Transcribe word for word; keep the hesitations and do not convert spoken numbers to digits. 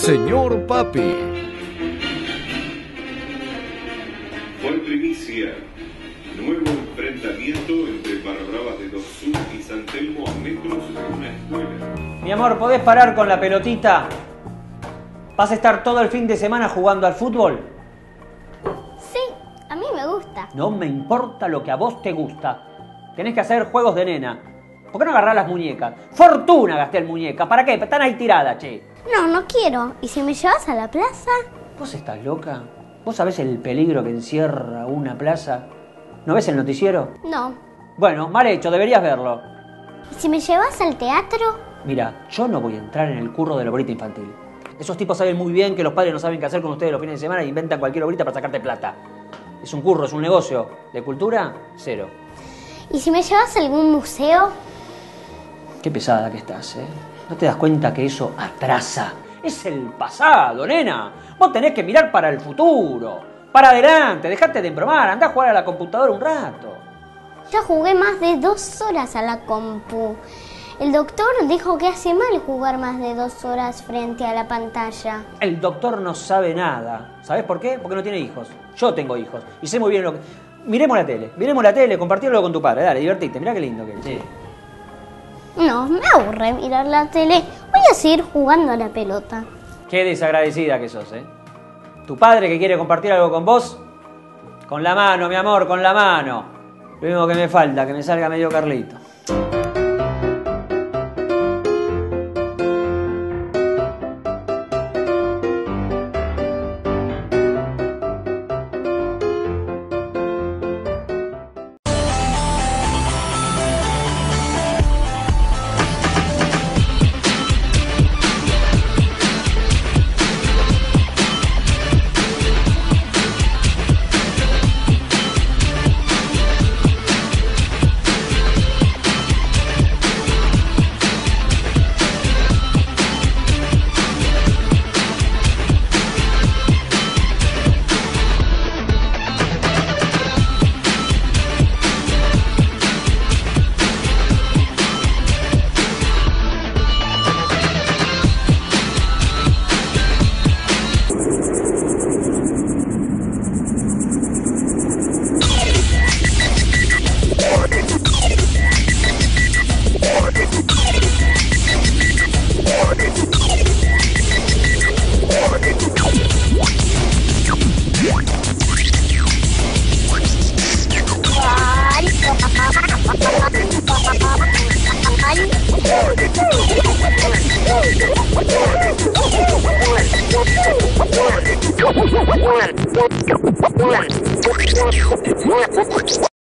Señor Papi. Fue primicia. Nuevo enfrentamiento entre Barrabás de Dos Sur y San Telmo a metros de una escuela. Mi amor, ¿podés parar con la pelotita? ¿Vas a estar todo el fin de semana jugando al fútbol? Sí, a mí me gusta. No me importa lo que a vos te gusta. Tenés que hacer juegos de nena. ¿Por qué no agarrás las muñecas? Fortuna gasté en muñecas. ¿Para qué? Están ahí tiradas, che. No, no quiero. ¿Y si me llevas a la plaza? ¿Vos estás loca? ¿Vos sabés el peligro que encierra una plaza? ¿No ves el noticiero? No. Bueno, mal hecho, deberías verlo. ¿Y si me llevas al teatro? Mira, yo no voy a entrar en el curro de la obrita infantil. Esos tipos saben muy bien que los padres no saben qué hacer con ustedes los fines de semana e inventan cualquier obrita para sacarte plata. Es un curro, es un negocio. ¿De cultura? Cero. ¿Y si me llevas a algún museo? Qué pesada que estás, ¿eh? ¿No te das cuenta que eso atrasa? Es el pasado, nena. Vos tenés que mirar para el futuro. Para adelante, dejate de embromar. Andá a jugar a la computadora un rato. Ya jugué más de dos horas a la compu. El doctor dijo que hace mal jugar más de dos horas frente a la pantalla. El doctor no sabe nada. ¿Sabés por qué? Porque no tiene hijos. Yo tengo hijos. Y sé muy bien lo que... Miremos la tele. Miremos la tele, compartirlo con tu padre. Dale, divertite. Mirá qué lindo que es. Sí. No, me aburre mirar la tele. Voy a seguir jugando a la pelota. Qué desagradecida que sos, ¿eh? Tu padre que quiere compartir algo con vos, con la mano, mi amor, con la mano. Lo mismo que me falta, que me salga medio Carlito. One.